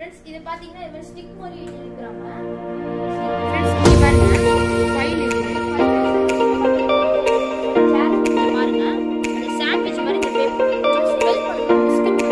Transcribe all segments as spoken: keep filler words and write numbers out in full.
Friends இது பாத்தீங்கன்னா இந்த ஸ்டிக் மாதிரி இருக்குறாங்க फ्रेंड्स இங்க பாருங்க ஃபைல் இருக்கு சாட் இங்க பாருங்க இந்த சாண்ட்விச் மாதிரி இந்த பேப்பர் ஸ்பெல் பண்ணி பிஸ்கட்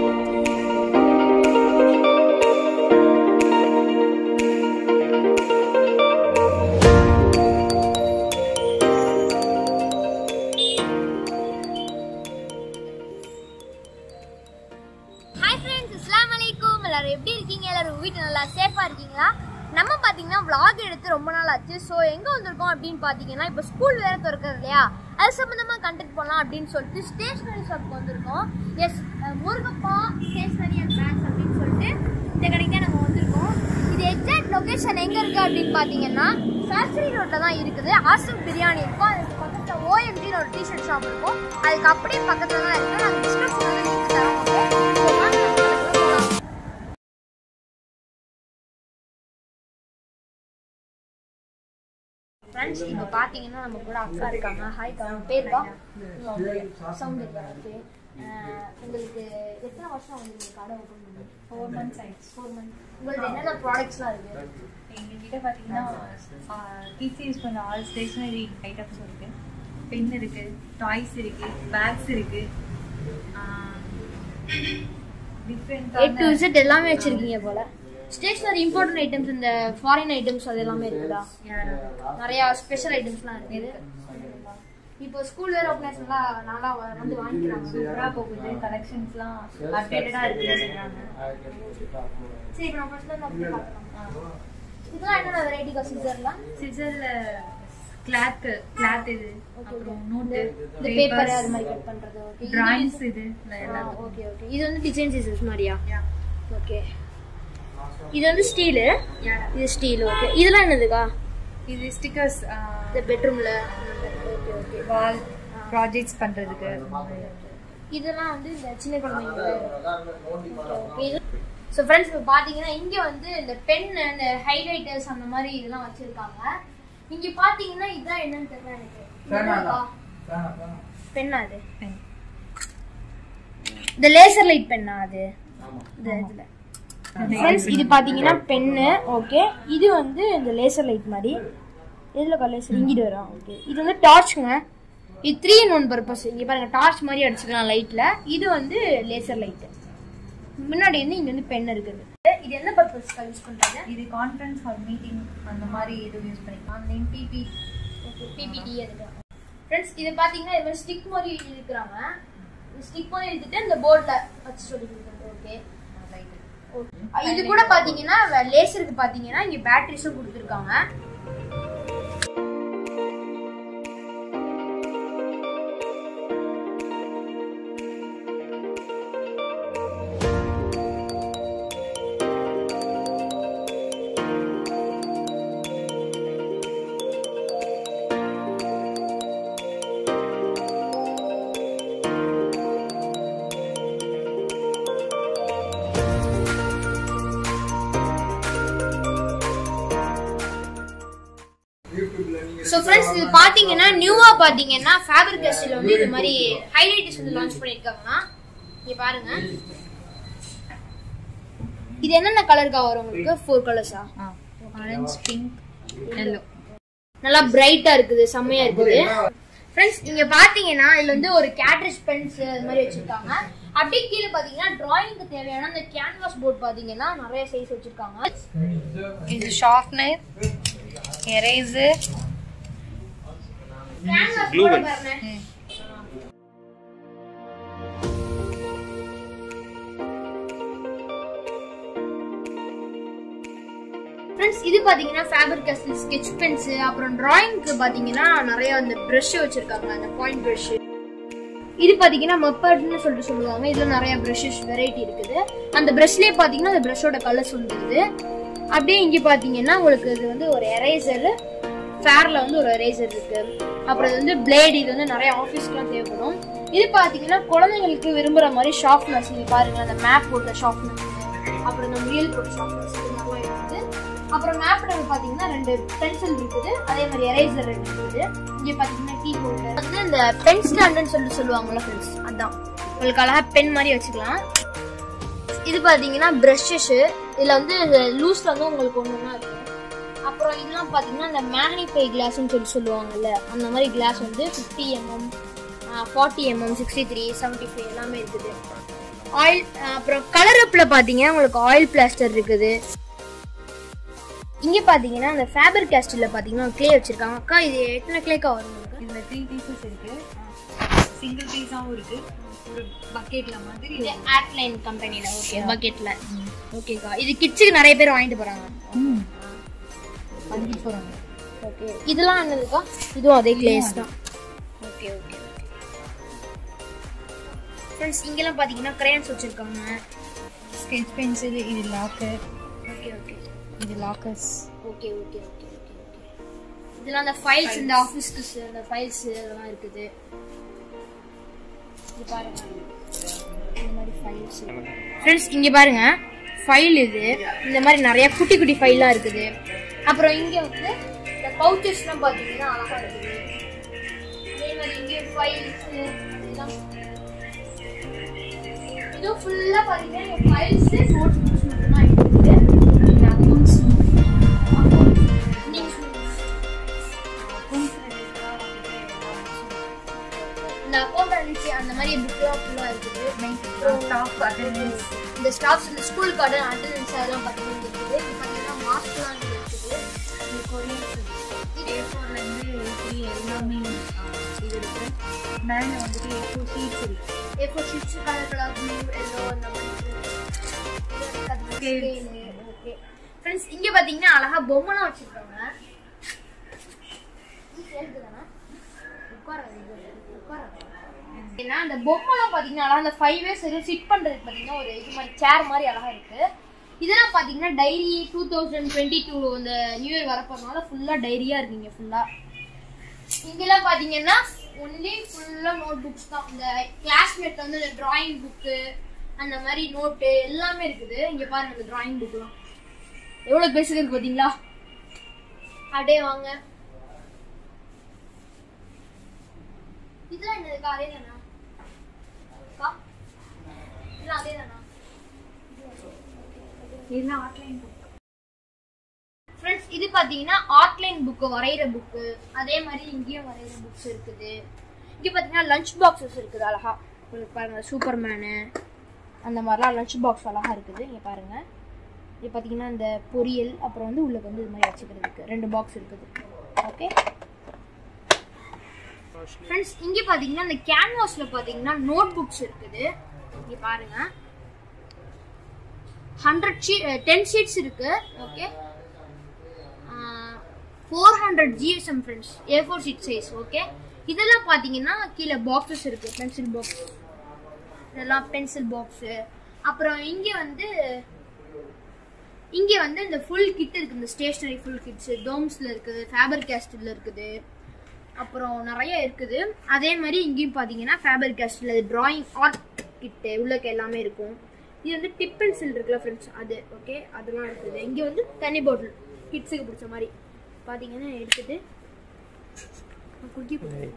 எப்படி இருக்கீங்க எல்லாரும் வீட்ல நல்லா சேஃபா இருக்கீங்களா நம்ம பாத்தீங்கன்னா vlog எடுத்து ரொம்ப நாள் ஆச்சு சோ எங்க வந்திருக்கோம் அப்படினு பாத்தீங்கன்னா இப்போ ஸ்கூல் வேற திறக்குது இல்லையா அது சம்பந்தமா கண்டென்ட் பண்ணலாம் அப்படினு சொல்லிட்டு ஸ்டேஷனரி ஷாப்க்கு வந்திருக்கோம் S Murugappa stationery and bags அப்படினு சொல்லிட்டு இந்த கடைக்கு தான் நம்ம வந்திருக்கோம் இது எக்ஸாக்ட் லொகேஷன் எங்க இருக்கு அப்படினு பாத்தீங்கன்னா சாஸ்திரி ரோட்ல தான் இருக்குது ஆஷிக் பிரியாணி இருக்கும் அதுக்கு பக்கத்துல ஓஎம்ஜி ஒரு டி-ஷர்ட் ஷாப் இருக்கும் அதுக்கு அப்படியே பக்கத்துல தான் இருக்கு நான் டிஸ்கிரிப்ஷன்ல லிங்க் தரேன் ஓகே फ्रेंड्स இப்போ பாத்தீங்கன்னா நம்ம கூட அக்கா இருக்காங்க ஹாய் கா பேர் வா சௌந்தர்யா ஓகே உங்களுக்கு எத்தனை வருஷம் வந்து கடை ஓபன் பண்ணி four months ஆயிடுச்சு four months உங்களுக்கு என்னென்ன ப்ராடக்ட்ஸ்லாம் இருக்கு எங்க கிட்ட பாத்தீங்கன்னா கிட்ஸ் யூஸ் பண்ண ஆல் ஸ்டேஷனரி ஐட்டம்ஸ் இருக்கு பென் இருக்கு டாய்ஸ் இருக்கு பேக்ஸ் இருக்கு டிஃபரண்ட் A to Z எல்லாமே வச்சிருக்கீங்க போல ஸ்டேஷனரி இம்பார்ட்டன்ட் ஐட்டம்ஸ் இந்த ஃபாரின் ஐட்டம்ஸ் அது எல்லாமே இருக்குதா நிறைய ஸ்பெஷல் ஐட்டம்ஸ்லாம் இருக்குது இப்போ ஸ்கூல் வேற ஓபனேஷன்லாம் நல்லா வந்து வாங்கிக்கிறாங்க சூப்பரா போகுது கலெக்ஷன்ஸ்லாம் அப்டேட்டடா இருக்குன்னு சொல்றாங்க சரி இப்போ நம்ம ஃபர்ஸ்ட்ல நம்ம பார்க்கலாம் இதெல்லாம் என்னென்ன வெரைட்டி சிசர்லாம் சிசர்ல கிளாத் கிளாத் இது அப்புறம் நோட் இந்த பேப்பர் அது மாதிரி கட் பண்றது ஓகே டிராயிங்ஸ் இது எல்லாம் ஓகே ஓகே இது வந்து டிசைன் சிசர்ஸ் மாதிரியா ஓகே இது வந்து ஸ்டீல் இது ஸ்டீல் ஓகே இதெல்லாம் என்னதுக்கா இது ஸ்டிக்கர்ஸ் இந்த பெட்ரூம்ல ஓகே ஓகே வால் ப்ராஜெக்ட்ஸ் பண்றதுக்கு இதெல்லாம் வந்து இந்த சின்ன குழந்தைங்களுக்கு ஓகே சோ फ्रेंड्स இப்போ பாத்தீங்கன்னா இங்க வந்து இந்த பென் அந்த ஹைலைட்டர்ஸ் அந்த மாதிரி இதெல்லாம் வச்சிருக்காங்க இங்க பாத்தீங்கன்னா இதான் என்னன்னு தெரியல எனக்கு பென்னா அது இந்த லேசர் லைட் பென்னா அது இந்த இதுல फ्रेंड्स இது பாத்தீங்கன்னா பென் ஓகே இது வந்து இந்த லேசர் லைட் மாதிரி எதுல லேசர் இங்கிட்டு வரும் ஓகே இது வந்து டார்ச்ங்க இது three in one பர்பஸ் இங்க பாருங்க டார்ச் மாதிரி அடிச்சுக்கலாம் லைட்ல இது வந்து லேசர் லைட் முன்னாடி வந்து இங்க வந்து பென் இருக்குது இது என்ன பர்பஸ்க்கு யூஸ் பண்றாங்க இது கான்ஃபரன்ஸ் ஹால் மீட்டிங் அந்த மாதிரி இது யூஸ் பண்ணிக்கலாம் நேம் பிபி ஓகே பிபிடி அதுக்கு फ्रेंड्स இது பாத்தீங்கன்னா இது ஸ்டிக் மாதிரி இழுக்குறாங்க இந்த ஸ்டிக் மாதிரி இழுத்துட்டு இந்த போர்ட்ல வச்சு சொல்லி கொடுக்குறாங்க ஓகே இது கூட பாத்தீங்கன்னா லேசருக்கு பாத்தீங்கன்னா இங்க பேட்டரிஸும் கொடுத்திருக்காங்க So friends இது பாத்தீங்கன்னா நியூவா பாத்தீங்கன்னா ஃபேப்ரிக் கேஸ்டில் வந்து இந்த மாதிரி ஹைலைட்டர்ஸ் வந்து லான்ச் பண்ணிருக்காங்க இங்க பாருங்க இது என்னென்ன கலர்க்கா வரும் உங்களுக்கு four கலர்ஸா ஆரஞ்சு பிங்க் yellow நல்லா பிரைட்டா இருக்குது செமையா இருக்குது फ्रेंड्स இங்க பாத்தீங்கன்னா இதுல வந்து ஒரு கேட்ரிட்ஜ் பென்ஸ் அது மாதிரி வச்சிருக்காங்க அப்படியே கீழ பாத்தீங்கன்னா டிராயிங்க்கு தேவையான அந்த கேன்வாஸ் போர்ட் பாத்தீங்கன்னா நிறைய சைஸ் வச்சிருக்காங்க இது ஷார்ப்னர் எரேசர் கேன்வாஸ் போர்ட் பாருங்க फ्रेंड्स இது பாத்தீங்கன்னா ஃபேப்ரிக் கேஸ்டில் ஸ்கெட்ச் பென்ஸ் அப்புறம் டிராயிங்க்கு பாத்தீங்கன்னா நிறைய அந்த பிரஷ் வச்சிருக்காங்க அந்த பாயிண்ட் பிரஷ் இது பாத்தீங்கன்னா மப்பர்ட்னு சொல்லிட்டு சொல்லுவாங்க இதுல நிறைய பிரஷஸ் வெரைட்டி இருக்குது அந்த பிரஷ்லயே பாத்தீங்கன்னா அந்த பிரஷோட கலர்ஸ் வந்துருது அப்படியே இங்க பாத்தீங்கன்னா உங்களுக்கு இது வந்து ஒரு எரேசர் ஃபேர்ல வந்து ஒரு எரேசர் இருக்கு அப்புறம் இது வந்து பிளேட் இது வந்து நிறைய ஆபீஸ்க்குலாம் தேவைப்படும் இது பாத்தீங்கன்னா குழந்தைங்களுக்கு விரும்புற மாதிரி ஷார்ப்னஸ் நீங்க பாருங்க அந்த மேப் போட்ட ஷார்ப்னஸ் அப்புறம் இந்த முயல் போட்ட ஷார்ப்னஸ் இது மாதிரி இருக்குது அப்புறம் மேப்ல பாத்தீங்கன்னா ரெண்டு பென்சில் இருக்குது அதே மாதிரி எரேசர் ரெண்டு இருக்குது இங்க பாத்தீங்கன்னா கீ ஹோல்டர் வந்து இந்த பென் ஸ்டாண்ட்னு சொல்லி சொல்லுவாங்கல்ல फ्रेंड्स அதான் உங்களுக்கு அழகா பென் மாதிரி வச்சுக்கலாம் இது பாத்தீங்கன்னா பிரஷஸ். இதுல வந்து லூஸ்ல வந்து உங்களுக்கு ஒண்ணுன்னா இருக்கு. அப்புறம் இதெல்லாம் பாத்தீங்கன்னா இந்த மேக்னிஃபை கிளாஸ்ன்னு சொல்லி சொல்லுவாங்கல்ல, அந்த மாதிரி கிளாஸ் வந்து fifty MM, forty MM, sixty three, seventy five எல்லாமே இருக்குது. ஆயில் அப்புறம் கலர் அப்ல பாத்தீங்கன்னா உங்களுக்கு ஆயில் பிளாஸ்டர் இருக்குது. இங்க பாத்தீங்கன்னா அந்த ஃபேபர் கேஸ்டில்ல பாத்தீங்கன்னா கிளே வச்சிருக்காங்க. அக்கா இது எத்தனை கிளேக்கா வரும் உங்களுக்கு? இதுல த்ரீ பீசஸ் இருக்கு, சிங்கிள் பீஸாவும் இருக்கு, ஒரு பக்கெட்ல மாதிரி. இது ஆட்லைன் கம்பெனில. ஓகே, பக்கெட்ல. ஓகேக்கா, இது கிட்ஸுக்கு நிறைய பேர் வாங்கிட்டு போறாங்க. ம் வாங்கிட்டு போறாங்க. ஓகே, இதெல்லாம் என்னதுக்கா? இதுவும் அதே கிளேஸ் தான். ஓகே ஓகே ஃப்ரெண்ட்ஸ், இங்கெல்லாம் பாத்தீங்கன்னா கிரேயான்ஸ் வச்சிருக்காங்க, ஸ்கெட்ச் பென்சில், இது லாக்கர். ஓகே ஓகே இது lockers. Okay okay okay okay okay இதெல்லாம் அந்த ஃபைல்ஸ், இந்த ஆபீஸ்க்கு அந்த ஃபைல்ஸ் அதெல்லாம் இருக்குது. இது பாருங்க, இந்த மாதிரி ஃபைல்ஸ். ஃப்ரெண்ட்ஸ் இங்க பாருங்க, ஃபைல் இது இந்த மாதிரி நிறைய குட்டி குட்டி ஃபைல்லாம் இருக்குது. அப்புறம் இங்க வந்து இந்த பவுச்சஸ்லாம் பாத்தீங்கன்னா அழகா இருக்குது. அதே மாதிரி இங்க ஃபைல்ஸ் இதெல்லாம், இது ஃபுல்லா பாத்தீங்கன்னா ஃபைல்ஸ், நோட் புக்ஸ் மட்டும் தான் இருக்குது. அக்கவுண்ட்ஸ் இந்த அக்கௌண்டன்சி அந்த மாதிரி புக்லாம் ஃபுல்லா இருக்குது. இந்த ஸ்டாஃப்ஸ், இந்த ஸ்கூல் கார்டு, அட்டெண்டன்ஸ் அதெல்லாம் பார்த்தீங்கன்னா இருக்குது. இது பார்த்தீங்கன்னா மாஸ்க்லாம் இருக்குது. இது கொரியன் ஏ ஃபோர்ல இருந்து ஏ த்ரீ எல்லாமே இது இருக்கு. மேல வந்துட்டு ஏ ஃபோர் ஷீட்ஸ் இருக்கு. A four sheets colour colour blue, yellow அந்த மாதிரி. ஓகே ஃப்ரெண்ட்ஸ், இங்க பாத்தீங்கன்னா அழகா பொம்மைலாம் வச்சிருக்காங்க. ஏன்னா அந்த பொம்மைலாம் பாத்தீங்கன்னா அழகா அந்த ஃபைவ் இயர்ஸ் ஃபிட் பண்றதுக்கு பாத்தீங்கன்னா ஒரு இது மாதிரி சேர் மாதிரி அழகா இருக்கு. இதெல்லாம் பாத்தீங்கன்னா diary two thousand twenty two இந்த நியூ இயர் வரப்போறதுனால ஃபுல்லா டைரியா இருக்குங்க ஃபுல்லா. இங்கெல்லாம் பாத்தீங்கன்னா ஒன்லி ஃபுல்லா நோட் புக்ஸ் தான். இந்த கிளாஸ்மேட் வந்து இந்த டிராயிங் புக்கு அந்த மாதிரி நோட்டு எல்லாமே இருக்குது. இங்க பாருங்க, இந்த டிராயிங் புக்லாம் எவ்வளவு பெருசு இருக்கு பாத்தீங்களா? அப்படியே வாங்க, இதெல்லாம் என்னதுக்கா? அதே தானா? இதெல்லாம் அதே தானா? இதெல்லாம் ஆட்லைன் புக். ஃப்ரெண்ட்ஸ் இது பாத்தீங்கன்னா ஆட்லைன் புக், வரைகிற புக்கு. அதே மாதிரி இங்கேயும் வரைகிற புக்ஸ் இருக்குது. இங்க பாத்தீங்கன்னா லஞ்ச் பாக்ஸஸ் இருக்குது அழகா. பாருங்க, சூப்பர்மேனு அந்த மாதிரிலாம் லஞ்ச் பாக்ஸ் அழகா இருக்குது. இங்க பாருங்க, இது பாத்தீங்கன்னா இந்த பொரியல், அப்புறம் வந்து உள்ள வந்து இது மாதிரி வச்சுக்கிறதுக்கு ரெண்டு பாக்ஸ் இருக்குது. ஓகே ஃப்ரெண்ட்ஸ், இங்க பாத்தீங்கன்னா இந்த கேன்வாஸ்ல பாத்தீங்கன்னா நோட் புக்ஸ் இருக்குது. இங்க பாருங்க, ஹண்ட்ரட் ஷீட் டென் ஷீட்ஸ் இருக்கு. Okay, four hundred GSM friends, A four sheet size. Okay, இதெல்லாம் பாத்தீங்கன்னா கீழே பாக்ஸஸ் இருக்கு, பென்சில் பாக்ஸ், இதெல்லாம் பென்சில் பாக்ஸ். அப்புறம் இங்க வந்து இங்க வந்து இந்த ஃபுல் கிட் இருக்கு, இந்த ஸ்டேஷனரி ஃபுல் கிட்ஸ் டோம்ஸ்ல இருக்குது, ஃபேபர் கேஸ்டில்ல இருக்குது, அப்புறம் நிறைய இருக்குது. அதே மாதிரி இங்கேயும் பாத்தீங்கன்னா Faber Castell drawing art kit உள்ளக்க எல்லாமே இருக்கும். இது வந்து டிப் பென்சில் இருக்குல்ல ஃப்ரெண்ட்ஸ், அது. ஓகே, அதெல்லாம் இருக்குது. இங்க வந்து தண்ணி பாட்டில் கிட்ஸுக்கு பிடிச்ச மாதிரி பாத்தீங்கன்னா எடுத்துட்டு குட்டி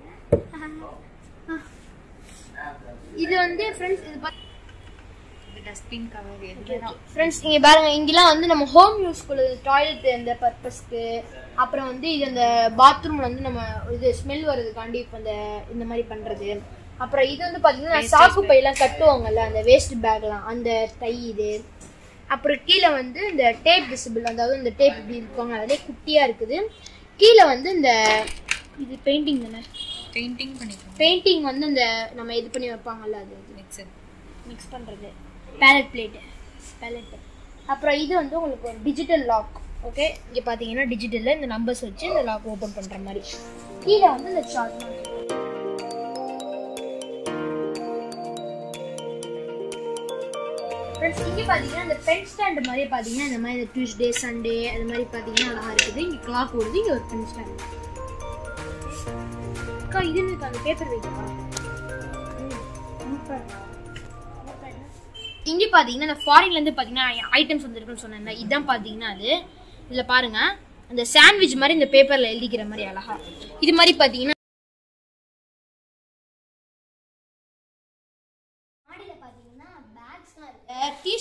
இது வந்து ஃப்ரெண்ட்ஸ் இது டஸ்ட்பின் கவர். ஃப்ரெண்ட்ஸ் இங்க பாருங்க, இங்கெல்லாம் வந்து நம்ம ஹோம் யூஸ்க்கு டாய்லெட் இந்த பர்பஸ்க்கு, அப்புறம் வந்து இது அந்த பாத்ரூம்ல வந்து நம்ம இது ஸ்மெல் வர்றதுக்காண்டி இப்போ இந்த இந்த மாதிரி பண்றது. அப்புறம் இது வந்து பாத்தீங்கன்னா சாக்கு பையெல்லாம் கட்டுவாங்கல்ல, அந்த வேஸ்ட் பேக்லாம், அந்த டை இது. அப்புறம் கீழே வந்து இந்த டேப் விசிபிள், அதாவது இந்த டேப் இப்படி இருப்பாங்க, அதே குட்டியா இருக்குது. கீழே வந்து இந்த இது பெயிண்டிங் தானே, பெயிண்டிங் பண்ணிக்கலாம். பெயிண்டிங் வந்து இந்த நம்ம இது பண்ணி வைப்பாங்கல்ல, அது மிக்சர் மிக்ஸ் பண்றது, பேலட் பிளேட் பேலட். அப்புறம் இது வந்து உங்களுக்கு ஒரு டிஜிட்டல் லாக். ஓகே, இங்க பாத்தீங்கன்னா டிஜிட்டல்ல இந்த நம்பர்ஸ் வச்சு இந்த லாக் ஓபன் பண்ற மாதிரி. கீழே வந்து இந்த சார்ட். ஃப்ரெண்ட்ஸ் இங்க பாத்தீங்கன்னா இந்த பென் ஸ்டாண்ட் மாதிரி பாத்தீங்கன்னா இந்த மாதிரி டியூஸ்டே சண்டே அது மாதிரி பாத்தீங்கன்னா அழகா இருக்குது. இங்க கிளாக் ஓடுது, இங்க ஒரு பென் ஸ்டாண்ட். அக்கா இது என்ன அந்த பேப்பர் வைக்கவா? இங்க பாத்தீங்கன்னா இந்த ஃபாரின்ல இருந்து பாத்தீங்கன்னா ஐட்டம்ஸ் வந்துருக்குன்னு சொன்னேன்ல, இதான் பாத்தீங்கன்னா அது. இதுல பாருங்க, அந்த சாண்ட்விச் மாதிரி இந்த பேப்பர்ல எழுதிக்கிற மாதிரி அழகா. இது மாதிரி பாத்தீங்கன்னா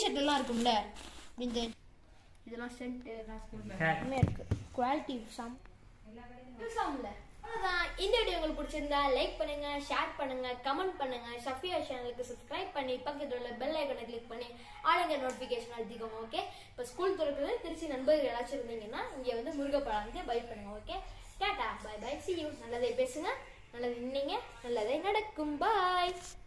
டிஷர்ட் எல்லாம் இருக்கும்ல இந்த இதெல்லாம் சென்ட் எல்லாமே இருக்கு குவாலிட்டி சாம் சாம்ல அதான். இந்த வீடியோ உங்களுக்கு பிடிச்சிருந்தா லைக் பண்ணுங்க, ஷேர் பண்ணுங்க, கமெண்ட் பண்ணுங்க. ஷஃபியா சேனலுக்கு சப்ஸ்கிரைப் பண்ணி பக்கத்துல உள்ள பெல் ஐகானை கிளிக் பண்ணி ஆளுங்க நோட்டிபிகேஷன் அழுத்திக்கோங்க. ஓகே, இப்போ ஸ்கூல் திறக்கிறது திருச்சி நண்பர்கள் ஏதாச்சும் இருந்தீங்கன்னா இங்க வந்து முருகப்பா வந்து பை பண்ணுங்க. Okay, tata bye bye, see you. நல்லதை பேசுங்க, நல்லதை நின்னீங்க, நல்லதை நடக்கும். பாய்.